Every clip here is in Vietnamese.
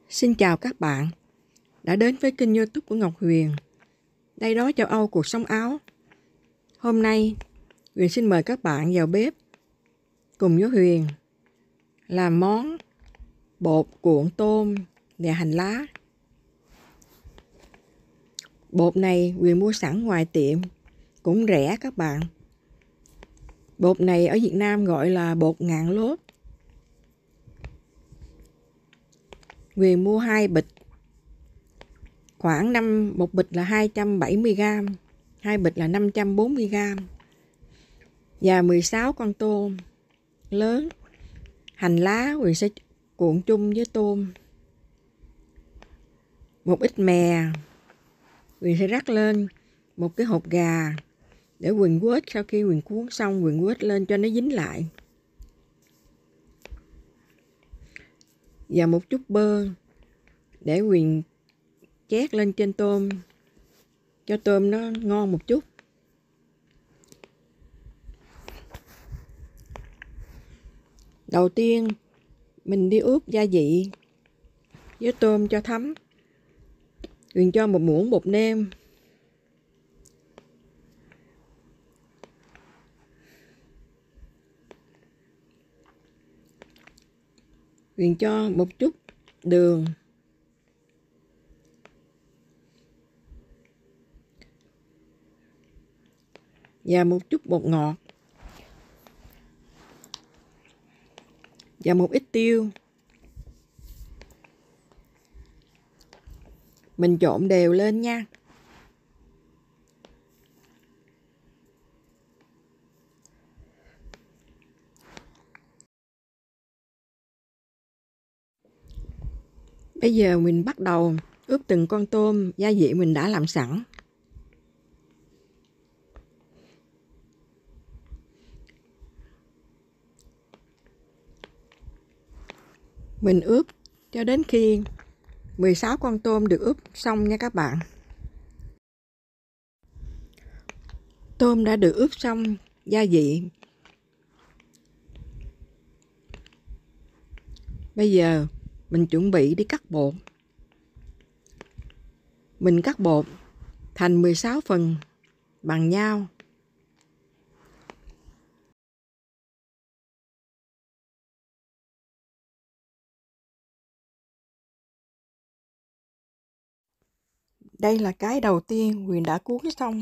Xin chào các bạn đã đến với kênh YouTube của Ngọc Huyền. Đây đó châu Âu cuộc sống Áo. Hôm nay Huyền xin mời các bạn vào bếp cùng với Huyền làm món bột cuộn tôm và hành lá. Bột này Huyền mua sẵn ngoài tiệm, cũng rẻ các bạn. Bột này ở Việt Nam gọi là bột ngạn lốt. Huyền mua 2 bịch, khoảng một bịch là 270g, 2 bịch là 540g, và 16 con tôm lớn. Hành lá Huyền sẽ cuộn chung với tôm. Một ít mè Huyền sẽ rắc lên một cái hột gà để Huyền quết. Sau khi Huyền cuốn xong, Huyền quết lên cho nó dính lại. Và một chút bơ để Huyền chét lên trên tôm cho tôm nó ngon một chút. Đầu tiên mình đi ướp gia vị với tôm cho thấm. Huyền cho một muỗng bột nêm, Huyền cho một chút đường, và một chút bột ngọt, và một ít tiêu. Mình trộn đều lên nha. Bây giờ mình bắt đầu ướp từng con tôm gia vị mình đã làm sẵn. Mình ướp cho đến khi 16 con tôm được ướp xong nha các bạn. Tôm đã được ướp xong gia vị. Bây giờ mình chuẩn bị đi cắt bột. Mình cắt bột thành 16 phần bằng nhau. Đây là cái đầu tiên Huyền đã cuốn xong.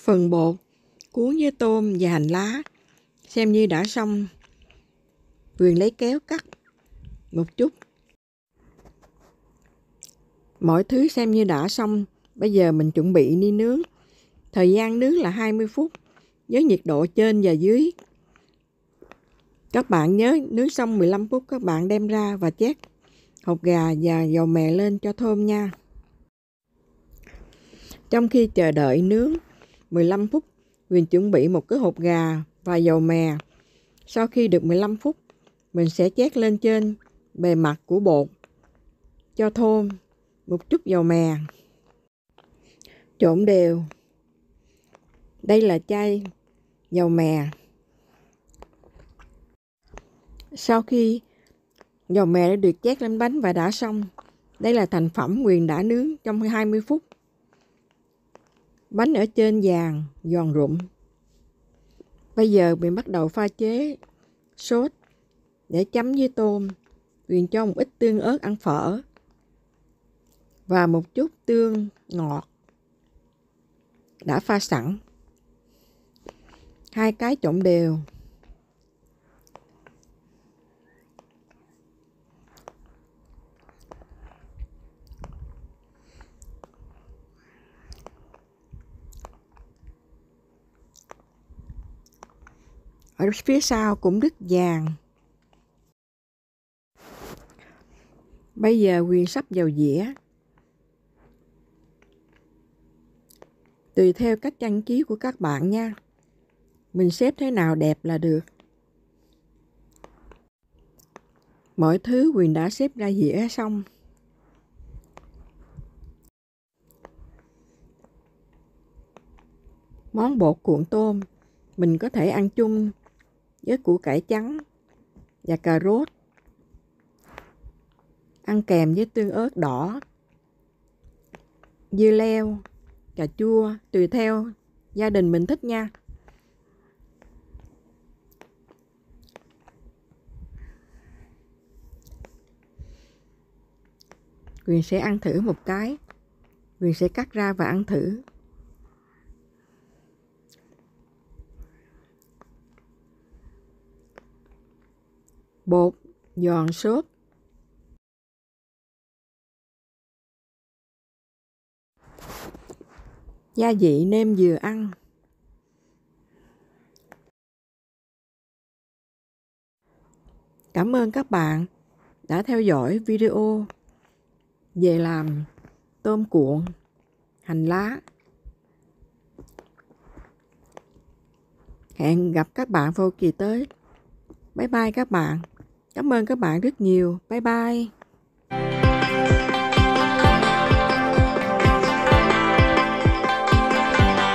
phần bột cuốn với tôm và hành lá xem như đã xong. Huyền lấy kéo cắt một chút. Mọi thứ xem như đã xong. Bây giờ mình chuẩn bị đi nướng. Thời gian nướng là 20 phút với nhiệt độ trên và dưới. Các bạn nhớ nướng xong 15 phút các bạn đem ra và chét hột gà và dầu mè lên cho thơm nha. Trong khi chờ đợi nướng 15 phút, Huyền chuẩn bị một cái hột gà và dầu mè. Sau khi được 15 phút, mình sẽ chét lên trên bề mặt của bột cho thơm một chút dầu mè. Trộn đều. Đây là chai dầu mè. Sau khi dầu mè đã được chét lên bánh và đã xong, đây là thành phẩm Huyền đã nướng trong 20 phút. Bánh ở trên vàng, giòn rụm. Bây giờ mình bắt đầu pha chế sốt để chấm với tôm. Huyền cho một ít tương ớt ăn phở và một chút tương ngọt đã pha sẵn. 2 cái trộn đều. Ở phía sau cũng đứt vàng. Bây giờ Huyền sắp vào dĩa. Tùy theo cách trang trí của các bạn nha. Mình xếp thế nào đẹp là được. Mọi thứ Huyền đã xếp ra dĩa xong. Món bột cuộn tôm mình có thể ăn chung với củ cải trắng và cà rốt. Ăn kèm với tương ớt đỏ, dưa leo, cà chua, tùy theo gia đình mình thích nha. Huyền sẽ ăn thử một cái. Huyền sẽ cắt ra và ăn thử. Bột giòn xốp. Gia vị nêm vừa ăn. Cảm ơn các bạn đã theo dõi video về làm tôm cuộn hành lá. Hẹn gặp các bạn vào kỳ tới. Bye bye các bạn. Cảm ơn các bạn rất nhiều. Bye bye.